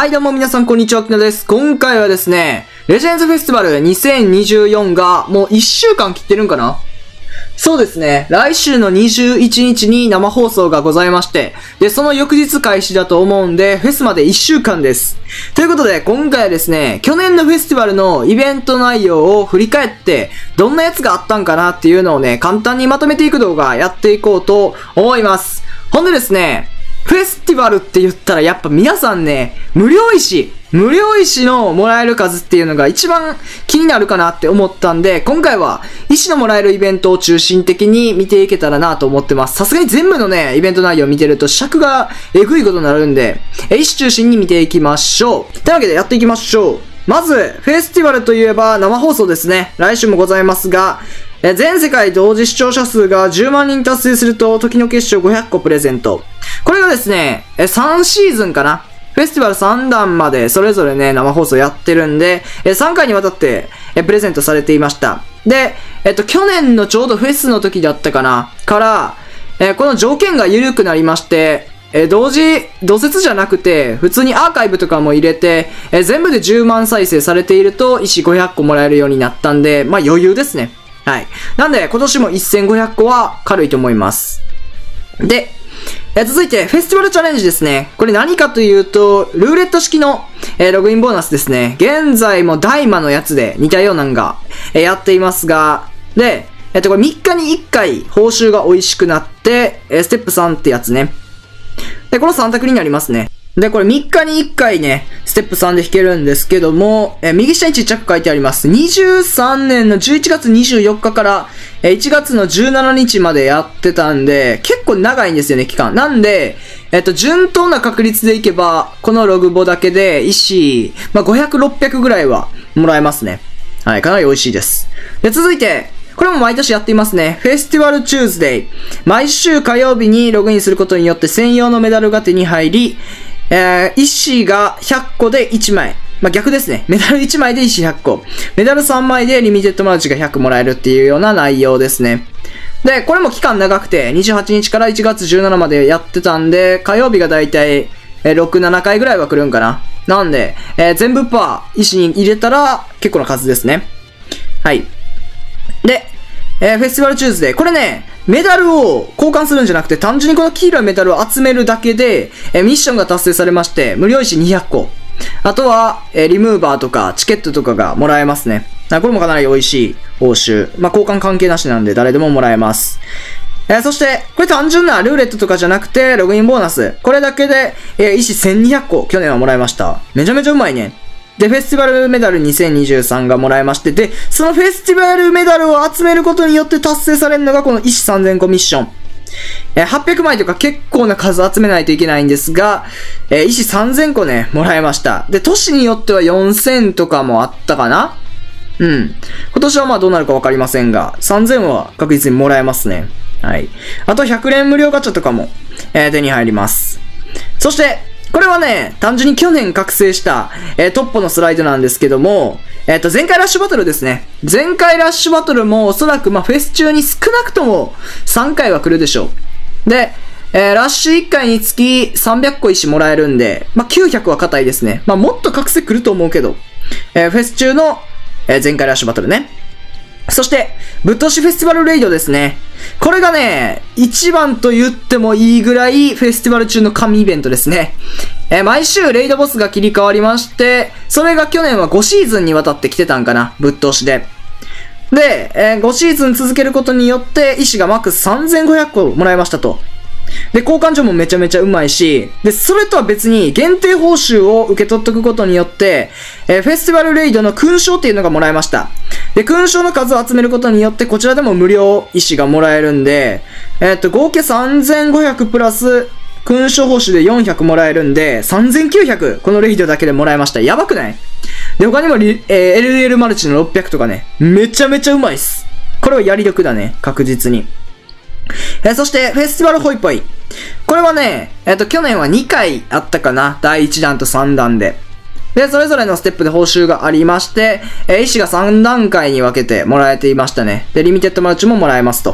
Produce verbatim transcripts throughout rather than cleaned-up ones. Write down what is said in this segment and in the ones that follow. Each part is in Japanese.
はいどうも皆さんこんにちは、きのです。今回はですね、レジェンズフェスティバルにせんにじゅうよんがもういっしゅうかん切ってるんかな？そうですね、来週のにじゅういちにちに生放送がございまして、で、その翌日開始だと思うんで、フェスまでいっしゅうかんです。ということで、今回はですね、去年のフェスティバルのイベント内容を振り返って、どんなやつがあったんかなっていうのをね、簡単にまとめていく動画やっていこうと思います。ほんでですね、フェスティバルって言ったらやっぱ皆さんね、無料石、無料石のもらえる数っていうのが一番気になるかなって思ったんで、今回は石のもらえるイベントを中心的に見ていけたらなと思ってます。さすがに全部のね、イベント内容を見てると尺がえぐいことになるんで、石中心に見ていきましょう。というわけでやっていきましょう。まず、フェスティバルといえば生放送ですね。来週もございますが、全世界同時視聴者数がじゅうまんにん達成すると、時の結晶ごひゃっこプレゼント。これがですね、さんシーズンかな。フェスティバルさんだんまでそれぞれね、生放送やってるんで、さんかいにわたってプレゼントされていました。で、えっと、去年のちょうどフェスの時だったかな、から、えこの条件が緩くなりまして、え同時、同説じゃなくて、普通にアーカイブとかも入れて、え全部でじゅうまん再生されていると、石ごひゃっこもらえるようになったんで、まあ余裕ですね。はい。なんで、今年もせんごひゃっこは軽いと思います。で、え続いて、フェスティバルチャレンジですね。これ何かというと、ルーレット式の、えー、ログインボーナスですね。現在も大魔のやつで似たようなのが、えー、やっていますが、で、えっと、これみっかにいっかい報酬が美味しくなって、えー、ステップさんってやつね。で、このさん択になりますね。で、これみっかにいっかいね、ステップさんで弾けるんですけども、えー、右下にちっちゃく書いてあります。にじゅうさんねんのじゅういちがつにじゅうよっかから、えー、いちがつのじゅうしちにちまでやってたんで、結構長いんですよね、期間。なんで、えっと、順当な確率でいけば、このログボだけで、石、まあ、ごひゃく、ろっぴゃくぐらいはもらえますね。はい、かなり美味しいです。で、続いて、これも毎年やっていますね。フェスティバルチューズデイ。毎週火曜日にログインすることによって専用のメダルが手に入り、えー、石がひゃっこでいちまい。まあ、逆ですね。メダルいちまいで石ひゃっこ。メダルさんまいでリミテッドマルチがひゃくもらえるっていうような内容ですね。で、これも期間長くて、にじゅうはちにちからいちがつじゅうしちまでやってたんで、火曜日がだいたいろく、ななかいぐらいは来るんかな。なんで、えー、全部パー石に入れたら結構な数ですね。はい。で、えー、フェスティバルチューズデー。これね、メダルを交換するんじゃなくて、単純にこの黄色いメダルを集めるだけで、えー、ミッションが達成されまして、無料石にひゃっこ。あとは、えー、リムーバーとか、チケットとかがもらえますね。これもかなり美味しい報酬。まあ、交換関係なしなんで、誰でももらえます。えー、そして、これ単純なルーレットとかじゃなくて、ログインボーナス。これだけで、えー、石せんにひゃっこ、去年はもらいました。めちゃめちゃうまいね。で、フェスティバルメダルにせんにじゅうさんがもらえまして、で、そのフェスティバルメダルを集めることによって達成されるのがこの石さんぜんこミッション。えー、はっぴゃくまいとか結構な数集めないといけないんですが、えー、石さんぜんこね、もらえました。で、都市によってはよんせんとかもあったかな？うん。今年はまあどうなるかわかりませんが、さんぜんは確実にもらえますね。はい。あとひゃくれん無料ガチャとかも、えー、手に入ります。そして、これはね、単純に去年覚醒した、えー、トッポのスライドなんですけども、えっと、前回ラッシュバトルですね。前回ラッシュバトルもおそらく、まあ、フェス中に少なくともさんかいは来るでしょう。で、えー、ラッシュいっかいにつきさんびゃっこ石もらえるんで、まあ、きゅうひゃくは硬いですね。まあ、もっと覚醒来ると思うけど、えー、フェス中の、えー、前回ラッシュバトルね。そして、ぶっ通しフェスティバルレイドですね。これがね、一番と言ってもいいぐらいフェスティバル中の神イベントですね。えー、毎週レイドボスが切り替わりまして、それが去年はごシーズンにわたって来てたんかな、ぶっ通しで。で、えー、ごシーズン続けることによって、石がマックスさんぜんごひゃっこもらいましたと。で、交換所もめちゃめちゃうまいし、で、それとは別に限定報酬を受け取っとくことによって、えー、フェスティバルレイドの勲章っていうのがもらえました。で、勲章の数を集めることによって、こちらでも無料石がもらえるんで、えー、っと、合計さんぜんごひゃくプラス、勲章報酬でよんひゃくもらえるんで、さんぜんきゅうひゃく、このレイドだけでもらえました。やばくない？で、他にもリ、えー、エルエル マルチのろっぴゃくとかね、めちゃめちゃうまいっす。これはやり力だね、確実に。えー、そして、フェスティバルホイポイ。これはね、えっと、去年はにかいあったかな。だいいちだんとさんだんで。で、それぞれのステップで報酬がありまして、えー、石がさんだんかいに分けてもらえていましたね。で、リミテッドマルチももらえますと。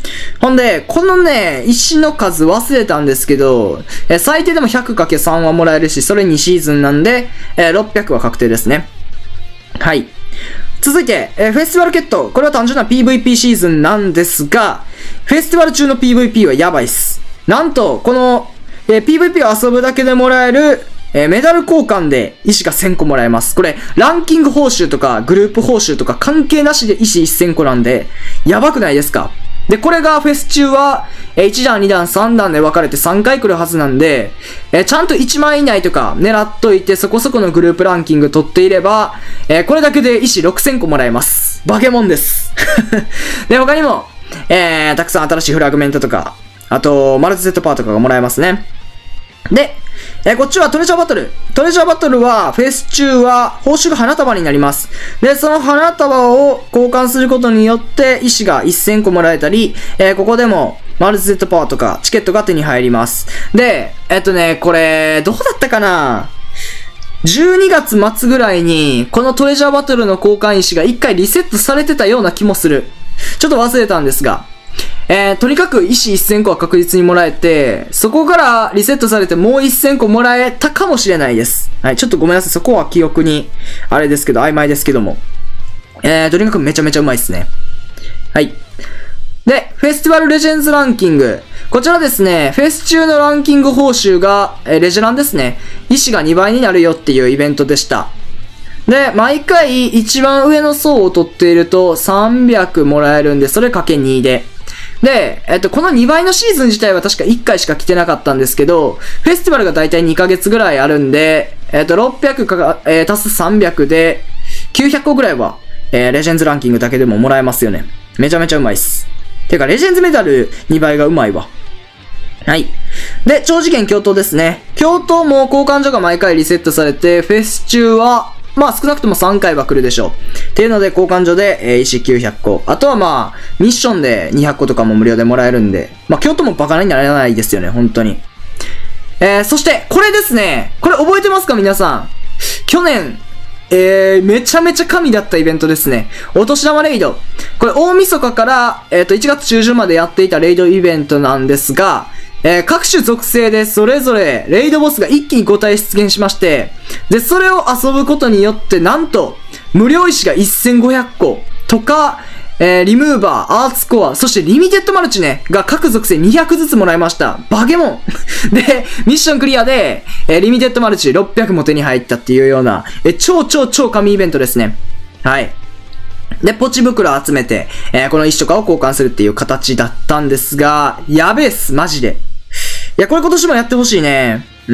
ほんで、このね、石の数忘れたんですけど、えー、最低でも ひゃくかけるさん はもらえるし、それにシーズンなんで、えー、ろっぴゃくは確定ですね。はい。続いて、えー、フェスティバルケット。これは単純な ピーブイピー シーズンなんですが、フェスティバル中の ピーブイピー はやばいっす。なんと、この、えー、ピーブイピー を遊ぶだけでもらえる、えー、メダル交換で石がせんこもらえます。これ、ランキング報酬とか、グループ報酬とか関係なしで石せんこなんで、やばくないですか？で、これがフェス中は、えー、いちだん、にだん、さんだんで分かれてさんかい来るはずなんで、えー、ちゃんといちまん以内とか狙っといてそこそこのグループランキング取っていれば、えー、これだけで石ろくせんこもらえます。バケモンです。で、他にも、えー、たくさん新しいフラグメントとか、あと、マルチセットパーとかがもらえますね。で、えー、こっちはトレジャーバトル。トレジャーバトルは、フェス中は報酬が花束になります。で、その花束を交換することによって、石がせんこもらえたり、えー、ここでも、マルチセットパワーとか、チケットが手に入ります。で、えっとね、これ、どうだったかな？じゅうにがつ末ぐらいに、このトレジャーバトルの交換石が一回リセットされてたような気もする。ちょっと忘れたんですが。えー、とにかく石せんこは確実にもらえて、そこからリセットされてもうせんこもらえたかもしれないです。はい、ちょっとごめんなさい。そこは記憶に、あれですけど、曖昧ですけども。えー、とにかくめちゃめちゃうまいですね。はい。で、フェスティバルレジェンズランキング。こちらですね、フェス中のランキング報酬が、えー、レジランですね。石がにばいになるよっていうイベントでした。で、毎回一番上の層を取っているとさんびゃくもらえるんで、それかけにで。で、えっと、このにばいのシーズン自体は確かいっかいしか来てなかったんですけど、フェスティバルがだいたいにかげつぐらいあるんで、えっと、ろっぴゃくか、えー、足すさんびゃくで、きゅうひゃっこぐらいは、えー、レジェンズランキングだけでももらえますよね。めちゃめちゃうまいっす。てか、レジェンズメダルにばいがうまいわ。はい。で、超次元共闘ですね。共闘も交換所が毎回リセットされて、フェス中は、まあ少なくともさんかいは来るでしょう。っていうので、交換所で、えー、石きゅうひゃっこ。あとはまあ、ミッションでにひゃっことかも無料でもらえるんで、まあ、京都もバカなにならないですよね、本当に。えー、そして、これですね。これ覚えてますか、皆さん。去年、えー、めちゃめちゃ神だったイベントですね。お年玉レイド。これ、大晦日から、えっと、いちがつ中旬までやっていたレイドイベントなんですが、えー、各種属性でそれぞれレイドボスが一気にごたい出現しまして、で、それを遊ぶことによって、なんと、無料石がせんごひゃっことか、えー、リムーバー、アーツコア、そしてリミテッドマルチね、が各属性にひゃくずつもらいました。バケモンで、ミッションクリアで、えー、リミテッドマルチろっぴゃくも手に入ったっていうような、えー、超超超神イベントですね。はい。で、ポチ袋集めて、えー、この石とかを交換するっていう形だったんですが、やべえっす、マジで。いや、これ今年もやってほしいね。うん。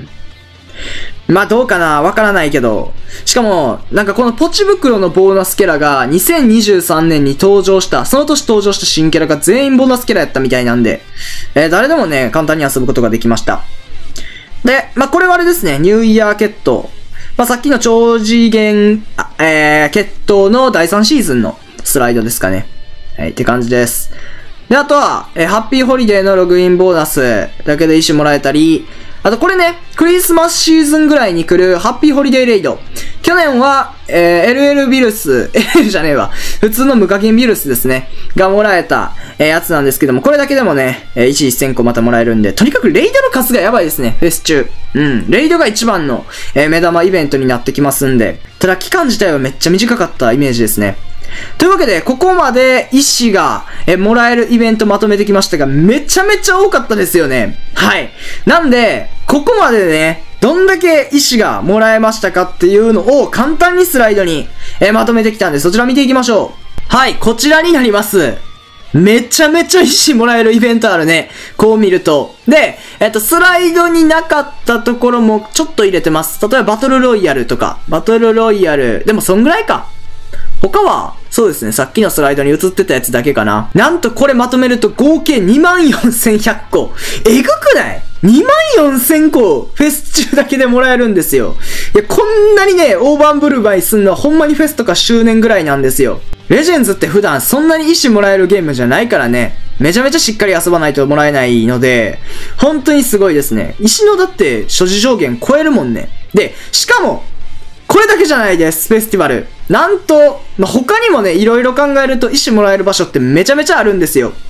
まあ、どうかなわからないけど。しかも、なんかこのポチ袋のボーナスキャラがにせんにじゅうさんねんに登場した、その年登場した新キャラが全員ボーナスキャラやったみたいなんで、えー、誰でもね、簡単に遊ぶことができました。で、まあ、これはあれですね、ニューイヤー決闘。まあ、さっきの超次元、えー、決闘のだいさんシーズンのスライドですかね。はい、って感じです。で、あとは、えー、ハッピーホリデーのログインボーナスだけで石もらえたり、あとこれね、クリスマスシーズンぐらいに来るハッピーホリデーレイド。去年は、えー、エルエル ビルス、エルエル じゃねえわ。普通の無課金ビルスですね。がもらえた、えー、やつなんですけども、これだけでもね、えー、石せんこまたもらえるんで、とにかくレイドの数がやばいですね、フェス中。うん。レイドが一番の、えー、目玉イベントになってきますんで。ただ期間自体はめっちゃ短かったイメージですね。というわけで、ここまで石が、え、もらえるイベントまとめてきましたが、めちゃめちゃ多かったですよね。はい。なんで、ここまでね、どんだけ石がもらえましたかっていうのを簡単にスライドに、え、まとめてきたんで、そちら見ていきましょう。はい、こちらになります。めちゃめちゃ石もらえるイベントあるね。こう見ると。で、えっと、スライドになかったところもちょっと入れてます。例えばバトルロイヤルとか、バトルロイヤル、でもそんぐらいか。他は、そうですね、さっきのスライドに映ってたやつだけかな。なんとこれまとめると合計 にまんよんせんひゃっこ。えぐくない ?にまんよんせんこフェス中だけでもらえるんですよ。いや、こんなにね、大盤振る舞いすんのはほんまにフェスとか周年ぐらいなんですよ。レジェンズって普段そんなに石もらえるゲームじゃないからね。めちゃめちゃしっかり遊ばないともらえないので、本当にすごいですね。石のだって所持上限超えるもんね。で、しかも、これだけじゃないです、フェスティバル。なんと、まあ、他にもね、いろいろ考えると石もらえる場所ってめちゃめちゃあるんですよ。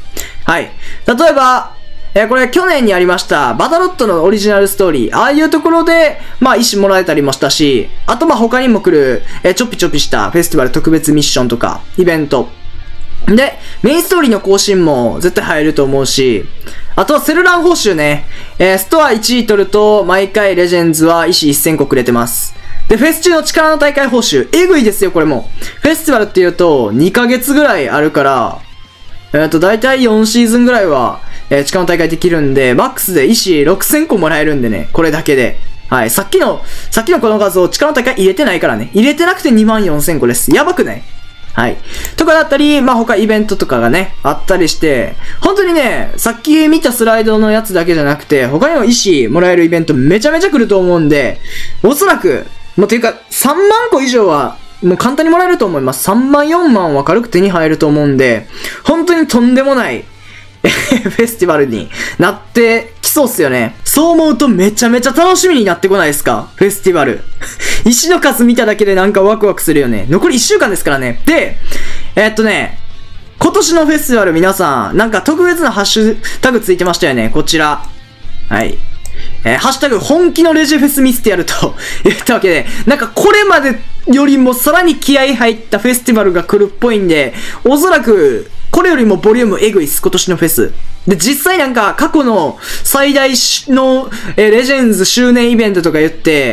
はい。例えば、えー、これ去年にありました、バタロットのオリジナルストーリー。ああいうところで、まあ、石もらえたりもしたし、あとまあ他にも来る、えー、ちょぴちょぴしたフェスティバル特別ミッションとか、イベント。で、メインストーリーの更新も絶対入ると思うし、あとはセルラン報酬ね。えー、ストアいちい取ると、毎回レジェンズは石せんこくれてます。で、フェス中の力の大会報酬、えぐいですよ、これも。フェスティバルって言うと、にかげつぐらいあるから、えっと、だいたいよんシーズンぐらいは、えー、力の大会できるんで、マックスで石ろくせんこもらえるんでね、これだけで。はい、さっきの、さっきのこの画像、力の大会入れてないからね。入れてなくてにまんよんせんこです。やばくない？はい。とかだったり、まあ、他イベントとかがね、あったりして、本当にね、さっき見たスライドのやつだけじゃなくて、他にも石もらえるイベントめちゃめちゃ来ると思うんで、おそらく、もうていうか、さんまんこ以上は、もう簡単にもらえると思います。さんまんよんまんは軽く手に入ると思うんで、本当にとんでもないフェスティバルになってきそうっすよね。そう思うとめちゃめちゃ楽しみになってこないですか？フェスティバル。石の数見ただけでなんかワクワクするよね。残りいっしゅうかんですからね。で、えー、っとね、今年のフェスティバル皆さん、なんか特別なハッシュタグついてましたよね。こちら。はい。えー、ハッシュタグ本気のレジェフェス見せてやると言ったわけで、なんかこれまでよりもさらに気合入ったフェスティバルが来るっぽいんで、おそらくこれよりもボリュームエグいっす、今年のフェス。で、実際なんか過去の最大の、えー、レジェンズ周年イベントとか言って、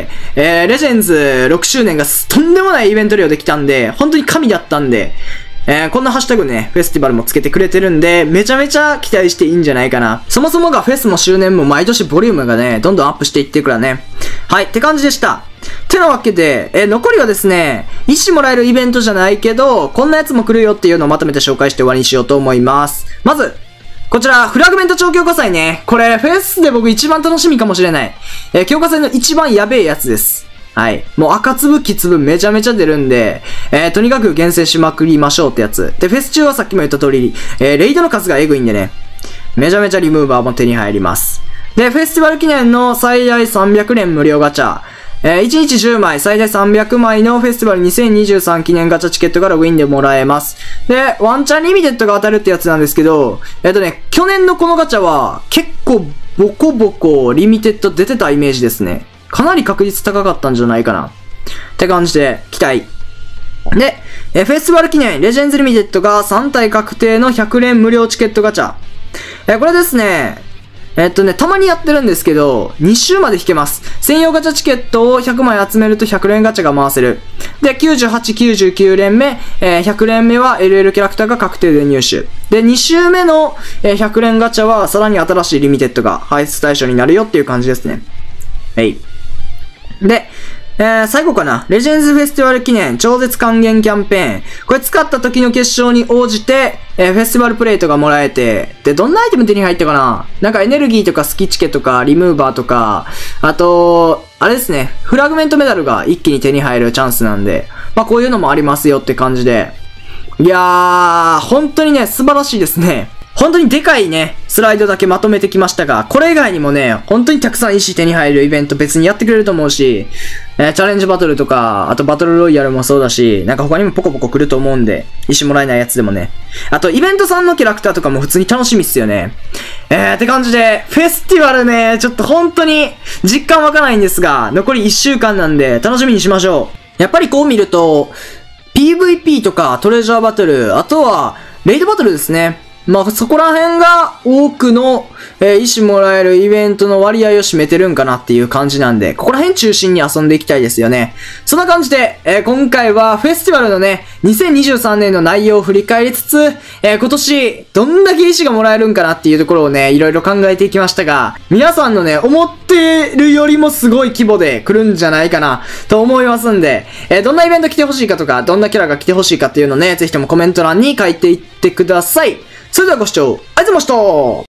えー、レジェンズろくしゅうねんがとんでもないイベント量できたんで、本当に神だったんで、えー、こんなハッシュタグね、フェスティバルもつけてくれてるんで、めちゃめちゃ期待していいんじゃないかな。そもそもがフェスも周年も毎年ボリュームがね、どんどんアップしていってるからね。はい、って感じでした。てなわけで、えー、残りはですね、石もらえるイベントじゃないけど、こんなやつも来るよっていうのをまとめて紹介して終わりにしようと思います。まず、こちら、フラグメント超強化祭ね。これ、フェスで僕一番楽しみかもしれない。えー、強化祭の一番やべえやつです。はい。もう赤粒、黄粒めちゃめちゃ出るんで、えー、とにかく厳選しまくりましょうってやつ。で、フェス中はさっきも言った通り、えー、レイドの数がエグいんでね、めちゃめちゃリムーバーも手に入ります。で、フェスティバル記念の最大さんびゃくれん無料ガチャ。えー、いちにちじゅうまい、最大さんびゃくまいのフェスティバルにせんにじゅうさん記念ガチャチケットがログインでもらえます。で、ワンチャンリミテッドが当たるってやつなんですけど、えっとね、去年のこのガチャは結構ボコボコリミテッド出てたイメージですね。かなり確率高かったんじゃないかな。って感じで、期待。で、えフェスティバル記念、レジェンズリミテッドがさんたい確定のひゃくれん無料チケットガチャ。えこれですね、えっとね、たまにやってるんですけど、に週まで引けます。専用ガチャチケットをひゃくまい集めるとひゃくれんガチャが回せる。で、きゅうじゅうはち、きゅうじゅうきゅうれんめ、えー、ひゃくれんめは エルエル キャラクターが確定で入手。で、に週目の、えー、ひゃくれんガチャはさらに新しいリミテッドが排出対象になるよっていう感じですね。はい。で、えー、最後かな。レジェンズフェスティバル記念超絶還元キャンペーン。これ使った時の決勝に応じて、えー、フェスティバルプレイトがもらえて、で、どんなアイテム手に入ったかな？なんかエネルギーとかスキチケとかリムーバーとか、あと、あれですね、フラグメントメダルが一気に手に入るチャンスなんで、まあこういうのもありますよって感じで。いやー、本当にね、素晴らしいですね。本当にでかいね、スライドだけまとめてきましたが、これ以外にもね、本当にたくさん石手に入るイベント別にやってくれると思うし、えー、チャレンジバトルとか、あとバトルロイヤルもそうだし、なんか他にもポコポコ来ると思うんで、石もらえないやつでもね。あと、イベントさんのキャラクターとかも普通に楽しみっすよね。えー、って感じで、フェスティバルね、ちょっと本当に実感湧かないんですが、残りいっしゅうかんなんで楽しみにしましょう。やっぱりこう見ると、ピーブイピー とかトレジャーバトル、あとは、レイドバトルですね。まあ、そこら辺が多くの、えー、石もらえるイベントの割合を占めてるんかなっていう感じなんで、ここら辺中心に遊んでいきたいですよね。そんな感じで、えー、今回はフェスティバルのね、にせんにじゅうさんねんの内容を振り返りつつ、えー、今年、どんだけ石がもらえるんかなっていうところをね、いろいろ考えていきましたが、皆さんのね、思ってるよりもすごい規模で来るんじゃないかな、と思いますんで、えー、どんなイベント来てほしいかとか、どんなキャラが来てほしいかっていうのをね、ぜひともコメント欄に書いていってください。それではご視聴ありがとうございました。